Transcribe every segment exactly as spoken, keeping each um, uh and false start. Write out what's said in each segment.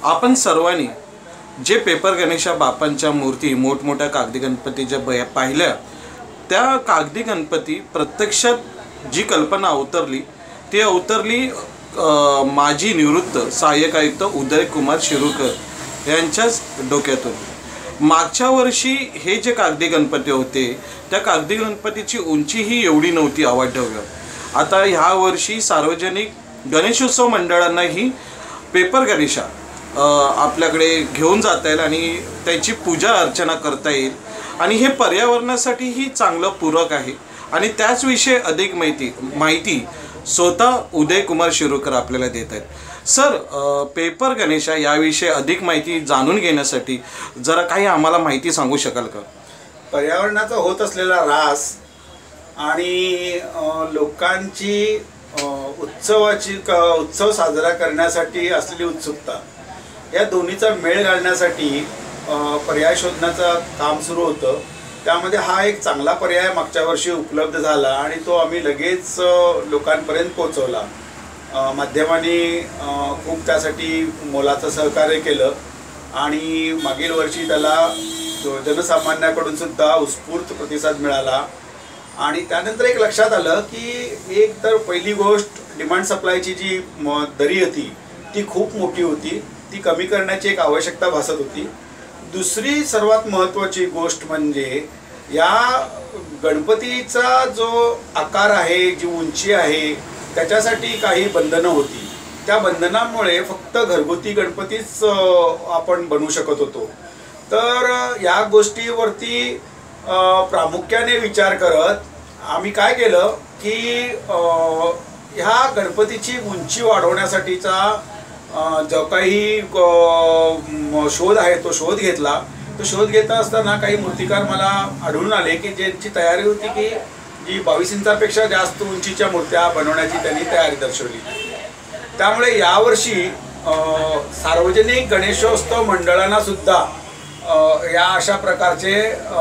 आपण सर्वांनी जे पेपर गणेशा बापांच्या मूर्ती मोठमोठ्या कागदी गणपतीच्या बया पाहिल्या, त्या कागदी गणपती प्रत्यक्षात जी कल्पना अवतरली ती अवतरली माजी निवृत्त सहाय्यक आयुक्त उदय कुमार शिरूरकर यांच्याच डोक्यातून। मागच्या वर्षी हे जे कागदी गणपती होते त्या कागदी गणपतीची उंची ही एवढी नव्हती अवाढव्य। आता ह्या वर्षी सार्वजनिक गणेशोत्सव मंडळांनाही पेपर गणेशा आपल्याकडे घेऊन जाता येईल आणि त्याची पूजा अर्चना करता येईल आणि हे पर्यावरणासाठीही चांगलं पूरक आहे। आणि त्याच विषयी अधिक माहिती माहिती स्वतः उदय कुमार शिरूरकर आपल्याला देत आहेत। सर, पेपर गणेशा याविषयी अधिक माहिती जाणून घेण्यासाठी जरा काही आम्हाला माहिती सांगू शकाल का? पर्यावरणाचा होत असलेला ऱ्हास आणि लोकांची उत्सवाची उत्सव साजरा करण्यासाठी असलेली उत्सुकता या दोन्हीचा मेळ घालण्यासाठी पर्याय शोधण्याचं काम सुरू होतं। त्यामध्ये हा एक चांगला पर्याय मागच्या वर्षी उपलब्ध झाला आणि तो आम्ही लगेच लोकांपर्यंत पोहोचवला। माध्यमांनी खूप त्यासाठी मोलाचं सहकार्य केलं आणि मागील वर्षी त्याला जनसामान्याकडून सुद्धा उत्स्फूर्त प्रतिसाद मिळाला। आणि त्यानंतर एक लक्षात आलं की एक तर पहिली गोष्ट डिमांड सप्लायची जी दरी होती ती खूप मोठी होती, ती कमी करण्याची एक आवश्यकता भासत होती। दुसरी सर्वात महत्त्वाची गोष्ट म्हणजे या गणपतीचा जो आकार आहे, जी उंची आहे, त्याच्यासाठी काही बंधनं होती। त्या बंधनामुळे फक्त घरगुती गणपतीच आपण बनवू शकत होतो। तर या गोष्टीवरती प्रामुख्याने विचार करत आम्ही काय केलं की ह्या गणपतीची उंची वाढवण्यासाठीचा जो काही शोध आहे तो शोध घेतला। तो शोध घेत असताना काही मूर्तिकार मला आढळून आले की ज्यांची तयारी होती की जी बावीस इंचापेक्षा जास्त उंचीच्या मूर्त्या बनवण्याची त्यांनी तयारी दर्शवली। त्यामुळे यावर्षी सार्वजनिक गणेशोत्सव मंडळांना सुद्धा या अशा प्रकारचे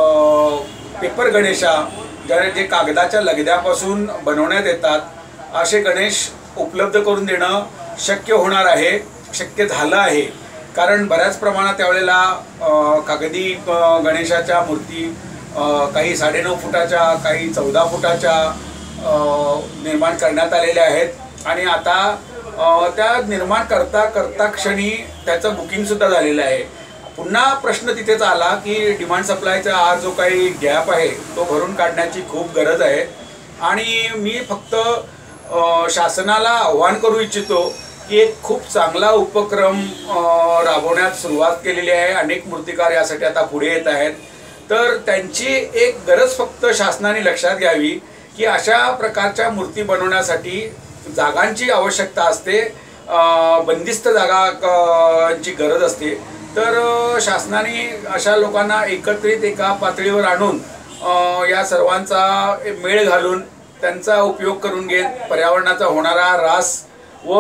पेपर गणेशा जे कागदाच्या लगद्यापासून बनवण्यात येतात असे गणेश उपलब्ध करून देणं शक्य होणार आहे, शक्य झालं आहे। कारण बऱ्याच प्रमाणात त्यावेळेला कागदी गणेशाच्या मूर्ती काही साडेनऊ फुटाच्या काही चौदा फुटाच्या निर्माण करण्यात आलेल्या आहेत आणि आता त्या निर्माण करता करता क्षणी त्याचं बुकिंगसुद्धा झालेलं आहे। पुन्हा प्रश्न तिथेच आला की डिमांड सप्लायचा हा जो काही गॅप आहे तो भरून काढण्याची खूप गरज आहे। आणि मी फक्त शासनाला आव्हान करू इच्छितो की एक खूप चांगला उपक्रम राबवण्यात सुरुवात केलेली आहे। अनेक मूर्तिकार यासाठी आता पुढे येत आहेत। तर त्यांची एक गरज फक्त शासनाने लक्षात घ्यावी की अशा प्रकारच्या मूर्ती बनवण्यासाठी जागांची आवश्यकता असते, बंदिस्त जागांची गरज असते। तर शासनाने अशा लोकांना एकत्रित एका पातळीवर आणून या सर्वांचा मेळ घालून त्यांचा उपयोग करून घेत पर्यावरणाचा होणारा ऱ्हास व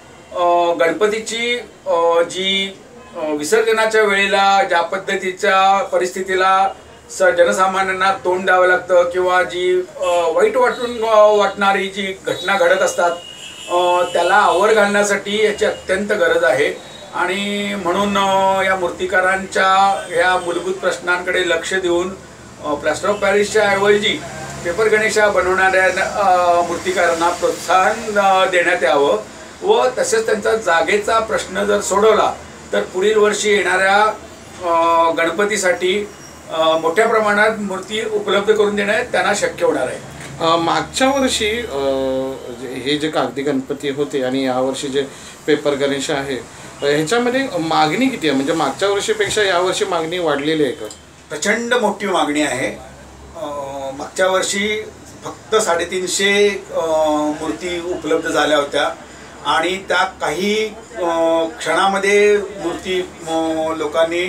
गणपतीची जी विसर्जनाच्या वेळेला ज्या पद्धतीच्या परिस्थितीला स जनसामान्यांना तोंड द्यावं लागतं किंवा जी वाईट वाटून वाटणारी जी घटना घडत असतात त्याला आवर घालण्यासाठी याची अत्यंत गरज आहे। आणि म्हणून या मूर्तिकारांच्या या मूलभूत प्रश्नांकडे लक्ष देऊन प्लास्टर ऑफ पॅरिसच्या ऐवजी पेपर गणेशा बनवणाऱ्या मूर्तिकारांना प्रोत्साहन देण्यात यावं व तसेच त्यांचा जागेचा प्रश्न जर सोडवला तर पुढील वर्षी येणाऱ्या गणपतीसाठी मोठ्या प्रमाणात मूर्ती उपलब्ध करून देण्यात त्यांना शक्य होणार आहे। मागच्या वर्षी हे जे कागदी गणपती होते आणि यावर्षी जे पेपर गणेश आहे ह्याच्यामध्ये मागणी किती आहे? म्हणजे मागच्या वर्षीपेक्षा यावर्षी मागणी वाढलेली आहे का? प्रचंड मोठी मागणी आहे। मागच्या वर्षी फक्त साडेतीनशे मूर्ती उपलब्ध झाल्या होत्या आणि त्या काही क्षणामध्ये मूर्ती लोकांनी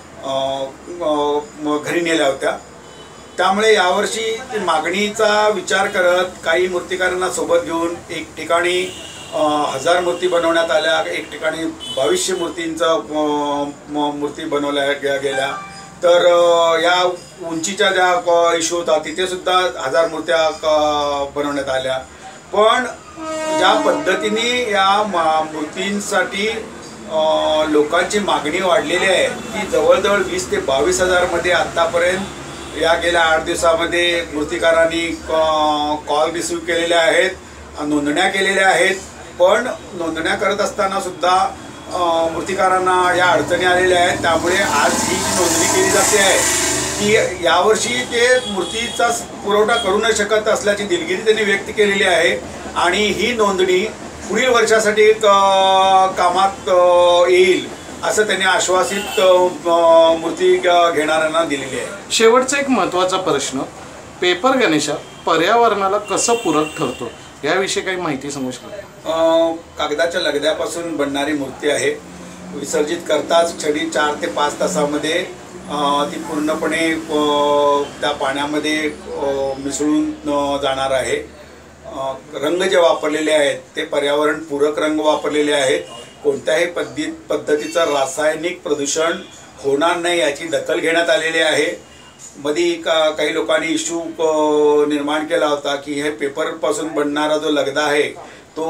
घरी नेल्या होत्या। त्यामुळे यावर्षी मागणीचा विचार करत काही मूर्तिकारांना सोबत घेऊन एक ठिकाणी हजार मूर्ती बनवण्यात आल्या, एक ठिकाणी बावीसशे मूर्तींचा मूर्ती बनवल्या गेल्या। तर या उंचीच्या ज्या इश्यू होता तिथे सुद्धा हजार मूर्त्या बनवण्यात आल्या। पण ज्या पद्धतीने या मूर्तींसाठी अ, लोकांची मागणी वाढलेली आहे की जवळजवळ वीस ते बावीस हजारमध्ये आत्तापर्यंत या गेल्या आठ दिवसामध्ये मूर्तिकारांनी कॉल रिसिव्ह केलेले आहेत, नोंदण्या केलेल्या आहेत. पण नोंदण्या करत असताना सुद्धा मूर्तिकारांना या अडचणी आलेल्या आहेत. त्यामुळे आज ही जी नोंदणी केली जाते आहे की यावर्षी ते मूर्तीचा पुरवठा करू न शकत असल्याची दिलगिरी त्यांनी व्यक्त केलेली आहे आणि ही नोंदणी पुढील वर्षासाठी कामात येईल असं त्यांनी आश्वासित मूर्ती घेणाऱ्यांना दिलेली आहे. शेवटचा एक महत्त्वाचा प्रश्न, पेपर गणेशा पर्यावरणाला कसं पूरक ठरतो याविषयी काही माहिती सांगू शकाल? कागदाच्या लगद्यापासून बनणारी मूर्ती आहे. विसर्जित करताच क्षणी चार ते पाच तासामध्ये ती पूर्णपणे त्या पाण्यामध्ये मिसळून जाणार आहे. रंग जे वापरलेले आहेत ते पर्यावरणपूरक रंग वापरलेले आहेत. कोणत्याही पद्धती पद्धतीचं रासायनिक प्रदूषण होणार नाही याची दखल घेण्यात आलेली आहे. मध्ये का काही लोकांनी इश्यू निर्माण केला होता की हे पेपरपासून बनणारा जो लगदा आहे तो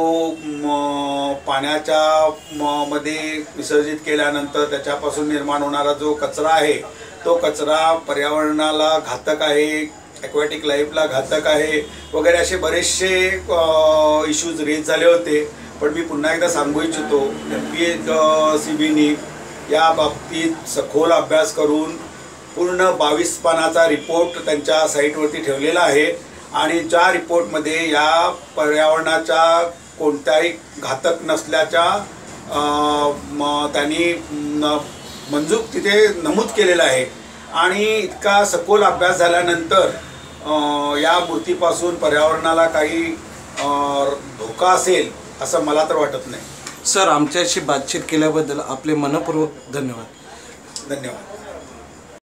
पाण्याच्या मध्ये विसर्जित केल्यानंतर त्याच्यापासून निर्माण होणारा जो कचरा आहे तो कचरा पर्यावरणाला घातक आहे, ॲक्वॅटिक लाईफला घातक आहे वगैरे असे बरेचसे इश्यूज रेज झाले होते. पण मी पुन्हा एकदा सांगू इच्छितो एम पी ए सी बीनी या बाबतीत सखोल अभ्यास करून पूर्ण बावीस पानाचा रिपोर्ट त्यांच्या साईटवरती ठेवलेला आहे आणि ज्या रिपोर्टमध्ये या पर्यावरणाच्या कोणत्याही घातक नसल्याच्या त्यांनी मंजूर तिथे नमूद केलेलं आहे. आणि इतका सखोल अभ्यास झाल्यानंतर या मूर्तीपासून पर्यावरणाला काही धोका असेल असं मला तर वाटत नाही. सर, आमच्याशी बातचीत केल्याबद्दल आपले मनपूर्वक धन्यवाद. धन्यवाद.